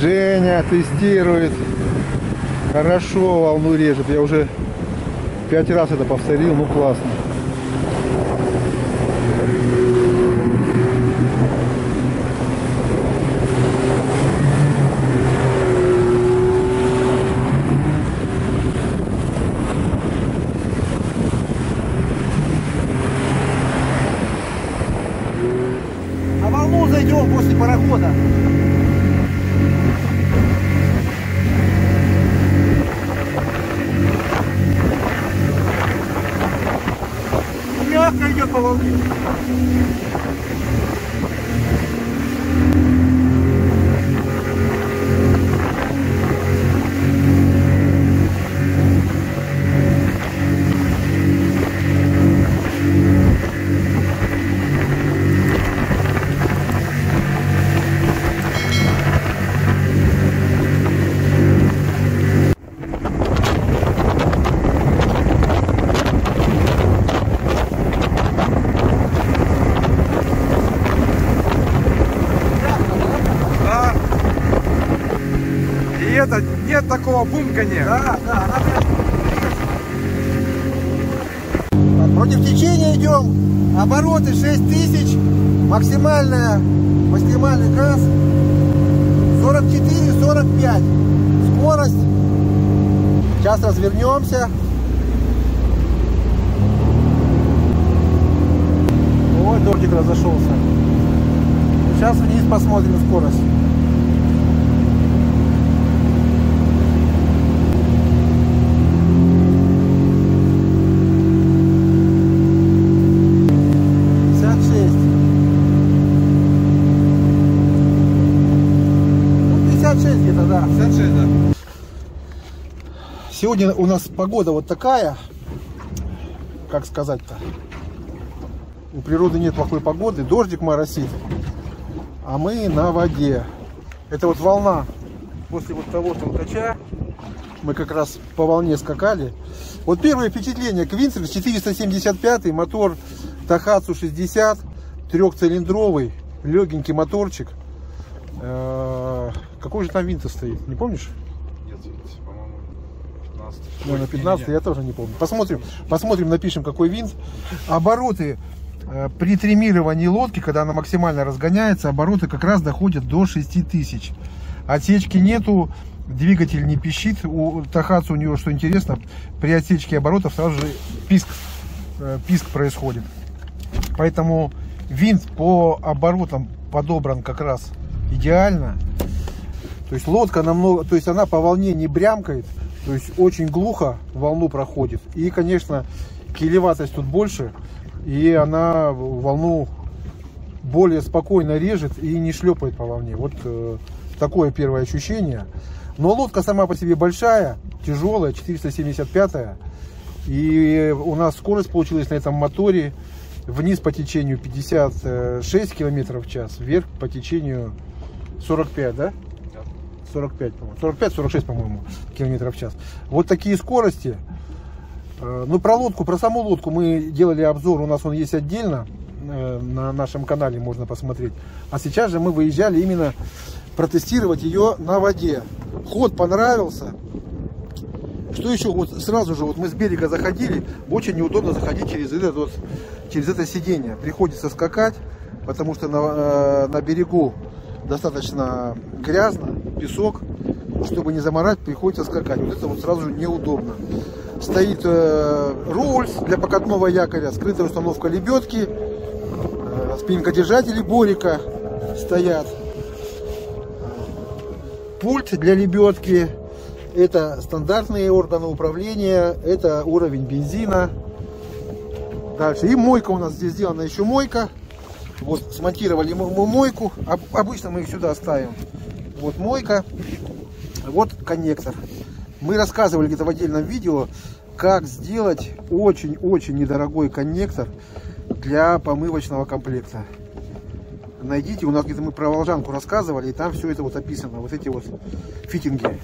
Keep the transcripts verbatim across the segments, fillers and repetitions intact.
Женя тестирует. Хорошо волну режет. Я уже пять раз это повторил. Ну классно. На волну зайдем после парохода. Мягко идет по волне. Это, нет такого бумкания. Да, да, она прям... Против течения идем. Обороты шесть тысяч. Максимальная, максимальный газ сорок четыре сорок пять. Скорость. Сейчас развернемся. Ой, дождик разошелся. Сейчас вниз посмотрим скорость. Сегодня у нас погода вот такая, как сказать-то, у природы нет плохой погоды, дождик моросит, а мы на воде. Это вот волна, после вот того толкача, мы как раз по волне скакали. Вот первое впечатление: Квинцель четыреста семьдесят пять, мотор Тахацу шестьдесят, трехцилиндровый, легенький моторчик. Какой же там винт стоит, не помнишь? Ну, на пятнадцать, я тоже не помню. Посмотрим, посмотрим, напишем, какой винт. Обороты э, при тримировании лодки, когда она максимально разгоняется, обороты как раз доходят до шести тысяч. Отсечки нету, двигатель не пищит. У Тахацу, у него, что интересно, при отсечке оборотов сразу же писк, э, писк происходит. Поэтому винт по оборотам подобран как раз идеально. То есть лодка намного, то есть она по волне не брямкает. То есть очень глухо волну проходит. И, конечно, килеватость тут больше. И она волну более спокойно режет и не шлепает по волне. Вот э, такое первое ощущение. Но лодка сама по себе большая, тяжелая, четыреста семьдесят пять. И у нас скорость получилась на этом моторе. Вниз по течению пятьдесят шесть километров в час. Вверх по течению сорок пять, да? сорок пять, по-моему. сорок пять сорок шесть, по-моему, километров в час. Вот такие скорости. Ну, про лодку, про саму лодку мы делали обзор. У нас он есть отдельно. На нашем канале можно посмотреть. А сейчас же мы выезжали именно протестировать ее на воде. Ход понравился. Что еще? Вот сразу же вот мы с берега заходили. Очень неудобно заходить через это, вот, через это сиденье. Приходится скакать, потому что на, на берегу достаточно грязно, песок, чтобы не заморать, приходится скакать. Вот это вот сразу же неудобно. Стоит э, руль для покатного якоря, скрытая установка лебедки, э, спиннинг-держатели Борика стоят, пульт для лебедки, это стандартные органы управления, это уровень бензина. Дальше и мойка у нас здесь сделана, еще мойка. Вот смонтировали мы мойку, обычно мы их сюда ставим. Вот мойка, вот коннектор. Мы рассказывали где-то в отдельном видео, как сделать очень-очень недорогой коннектор для помывочного комплекта. Найдите, у нас где-то мы про волжанку рассказывали, и там все это вот описано, вот эти вот фитинги.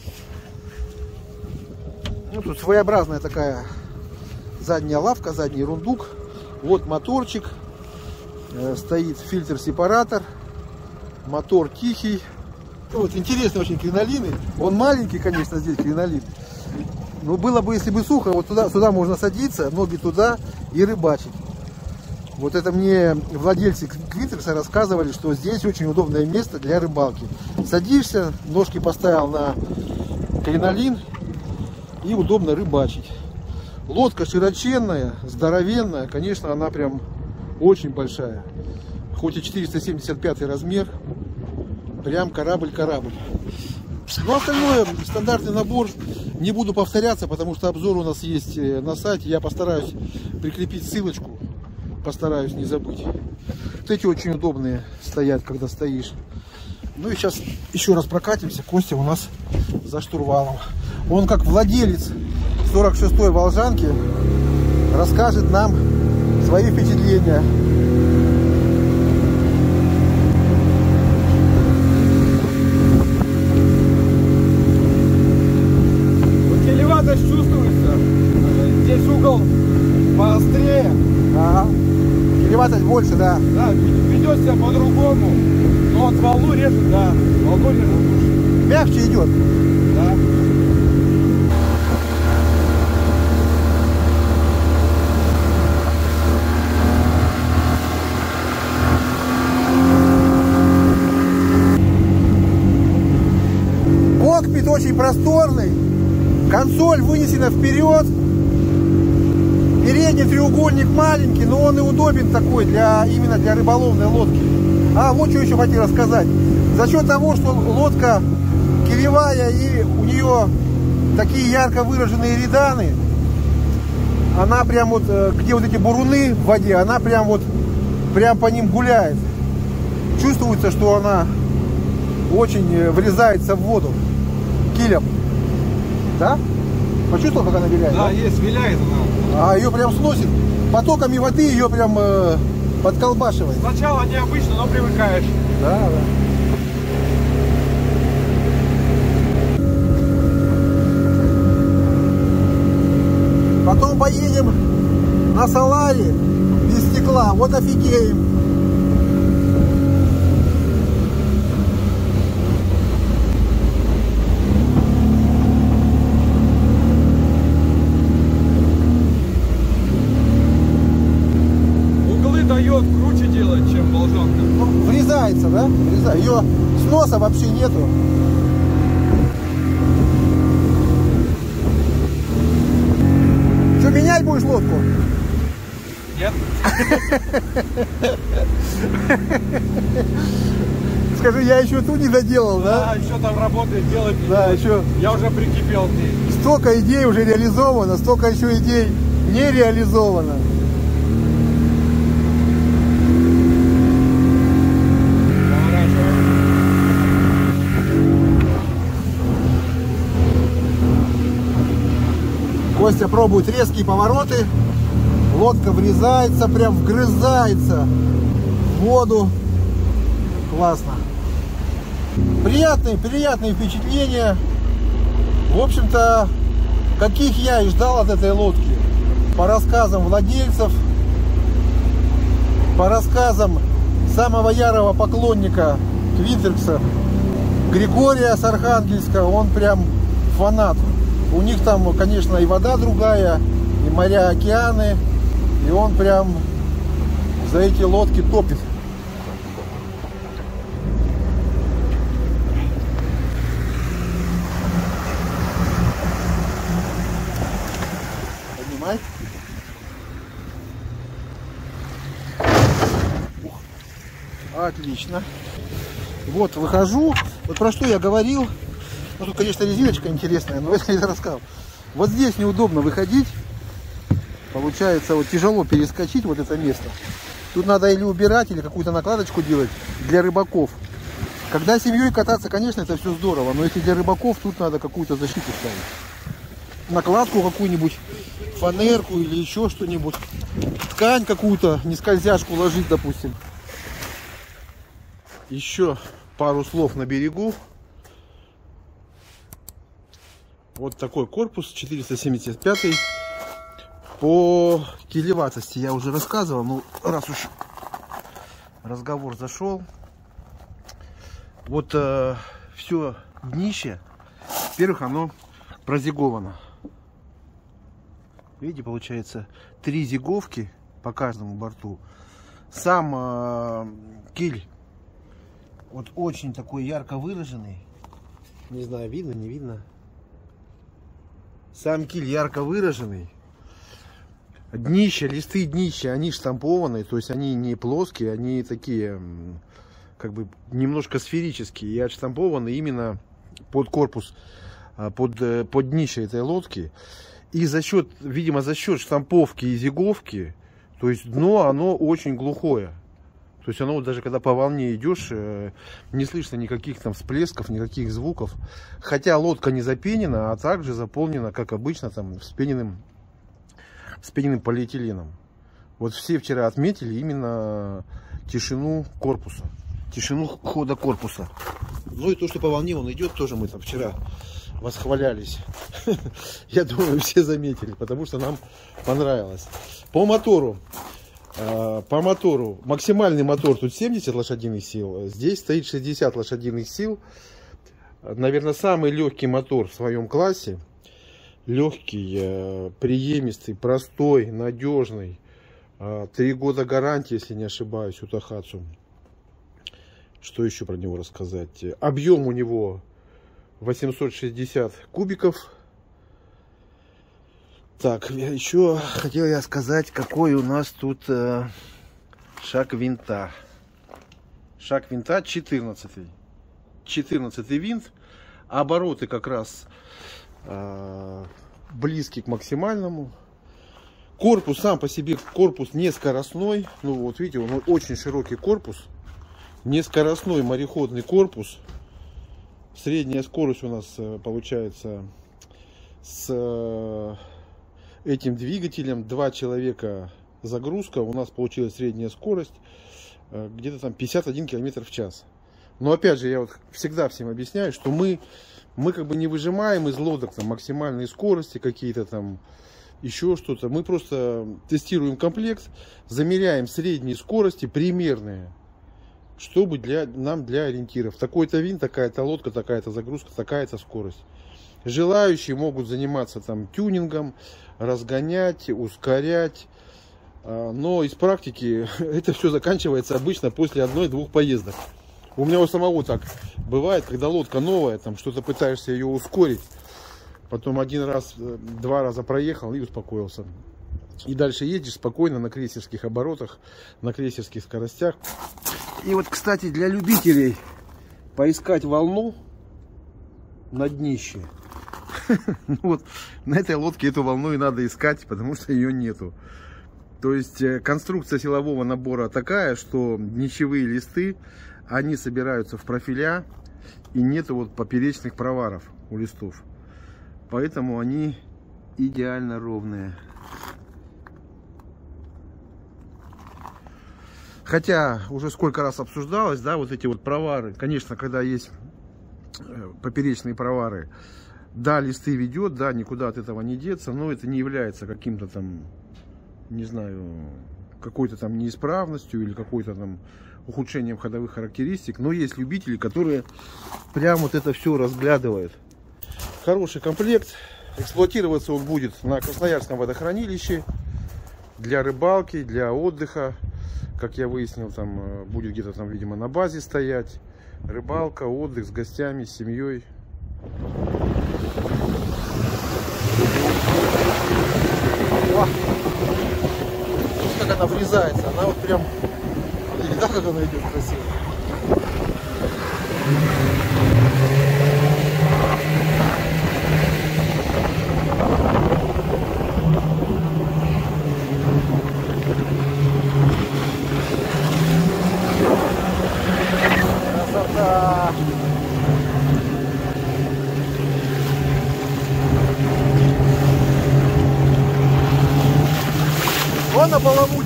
Ну, тут своеобразная такая задняя лавка, задний рундук. Вот моторчик. Стоит фильтр-сепаратор, мотор тихий, Вот интересный очень кринолины. Он маленький, конечно, здесь кринолин. Но было бы, если бы сухо, вот туда, сюда можно садиться, ноги туда и рыбачить. Вот это мне владельцы Квинтеркса рассказывали, что здесь очень удобное место для рыбалки. Садишься, ножки поставил на кринолин и удобно рыбачить. Лодка широченная, здоровенная, конечно, она прям очень большая. Хоть и четыреста семьдесят пятый размер, прям корабль-корабль. Ну, остальное стандартный набор. Не буду повторяться, потому что обзор у нас есть на сайте. Я постараюсь прикрепить ссылочку. Постараюсь не забыть. Вот эти очень удобные стоят, когда стоишь. Ну и сейчас еще раз прокатимся. Костя у нас за штурвалом. Он как владелец сорок шестой Волжанки расскажет нам свои впечатления. Чувствуется. Здесь угол поострее. Ага. Килеватость больше, да. Да, ведет себя по-другому. Но вот волну режет, да. Волну режет лучше. Мягче идет. Да. Кокпит очень просторный. Консоль вынесена вперед. Передний треугольник маленький, но он и удобен такой для именно для рыболовной лодки. А вот что еще хотел рассказать. За счет того, что лодка килевая и у нее такие ярко выраженные реданы, она прям вот, где вот эти буруны в воде, она прям вот прям по ним гуляет. Чувствуется, что она очень врезается в воду килем. Да? Почувствовал, как она виляет? Да, да? Есть, виляет она. А ее прям сносит. Потоками воды ее прям э, подколбашивает. Сначала необычно, но привыкаешь. Да, да. Потом поедем на Соларе без стекла. Вот офигеем. Круче делать, чем Волжанка. Ну, врезается, да? Врезается. Ее сноса вообще нету. Что, менять будешь лодку? Нет. Скажи, я еще ту не доделал, да? Да, еще там работает, делать. Да, еще. Я уже прикипел к ней. Столько идей уже реализовано, столько еще идей не реализовано. Костя пробует резкие повороты, лодка врезается, прям вгрызается в воду. Классно. Приятные, приятные впечатления. В общем-то, каких я и ждал от этой лодки. По рассказам владельцев, по рассказам самого ярого поклонника Квинтеркса, Григория с Архангельска, он прям фанат. У них там, конечно, и вода другая, и моря, океаны. И он прям за эти лодки топит. Поднимай. Ух. Отлично. Вот, выхожу. Вот про что я говорил. Ну, тут, конечно, резиночка интересная, но это я рассказал. Вот здесь неудобно выходить. Получается, вот тяжело перескочить вот это место. Тут надо или убирать, или какую-то накладочку делать для рыбаков. Когда семьей кататься, конечно, это все здорово. Но если для рыбаков, тут надо какую-то защиту ставить. Накладку какую-нибудь, фанерку или еще что-нибудь. Ткань какую-то, не скользяшку ложить, допустим. Еще пару слов на берегу. Вот такой корпус, четыреста семьдесят пятый. По килеватости я уже рассказывал, ну раз уж разговор зашел. Вот э, все днище, во-первых, оно прозиговано. Видите, получается три зиговки по каждому борту. Сам э, киль вот очень такой ярко выраженный. Не знаю, видно, не видно. Сам киль ярко выраженный. Днище, листы днища, они штампованные, то есть они не плоские, они такие, как бы немножко сферические и отштампованы именно под корпус, под, под днище этой лодки. И за счет, видимо, за счет штамповки и зиговки, то есть дно, оно очень глухое. То есть оно вот даже когда по волне идешь, не слышно никаких там всплесков, никаких звуков. Хотя лодка не запенена, а также заполнена, как обычно, там вспененным, вспененным полиэтиленом. Вот все вчера отметили именно тишину корпуса, тишину хода корпуса. Ну и то, что по волне он идет, тоже мы там вчера восхвалялись. Я думаю, все заметили, потому что нам понравилось. По мотору. По мотору. Максимальный мотор тут семьдесят лошадиных сил. Здесь стоит шестьдесят лошадиных сил. Наверное, самый легкий мотор в своем классе. Легкий, приемистый, простой, надежный. Три года гарантии, если не ошибаюсь, у Тохацу. Что еще про него рассказать? Объем у него восемьсот шестьдесят кубиков. Так, еще хотел я сказать, какой у нас тут э, шаг винта. Шаг винта четырнадцатый. четырнадцатый винт. Обороты как раз э, близки к максимальному. Корпус сам по себе, корпус не скоростной. Ну вот видите, он очень широкий корпус. Не скоростной мореходный корпус. Средняя скорость у нас получается с этим двигателем два человека загрузка. У нас получилась средняя скорость где-то там пятьдесят один километр в час. Но опять же, я вот всегда всем объясняю, что мы, мы как бы не выжимаем из лодок там максимальные скорости какие-то там, еще что-то. Мы просто тестируем комплект, замеряем средние скорости примерные, чтобы для, нам для ориентиров. Такой-то винт, такая-то лодка, такая-то загрузка, такая-то скорость. Желающие могут заниматься там тюнингом, разгонять, ускорять. Но из практики это все заканчивается обычно после одной-двух поездок. У меня у самого так бывает, когда лодка новая, там что-то пытаешься ее ускорить. Потом один раз, два раза проехал и успокоился. И дальше едешь спокойно на крейсерских оборотах, на крейсерских скоростях. И вот, кстати, для любителей поискать волну на днище. Вот на этой лодке эту волну и надо искать, потому что ее нету. То есть конструкция силового набора такая, что днищевые листы, они собираются в профиля, и нету вот поперечных проваров у листов. Поэтому они идеально ровные. Хотя уже сколько раз обсуждалось, да, вот эти вот провары. Конечно, когда есть поперечные провары, да, листы ведет, да, никуда от этого не деться, но это не является каким-то там, не знаю, какой-то там неисправностью или какой-то там ухудшением ходовых характеристик. Но есть любители, которые прям вот это все разглядывают. Хороший комплект. Эксплуатироваться он будет на Красноярском водохранилище для рыбалки, для отдыха. Как я выяснил, там будет где-то там, видимо, на базе стоять. Рыбалка, отдых с гостями, с семьей. О! Как она врезается, она вот прям, видите, да, как она идет красиво. Красота! Вон на баламуте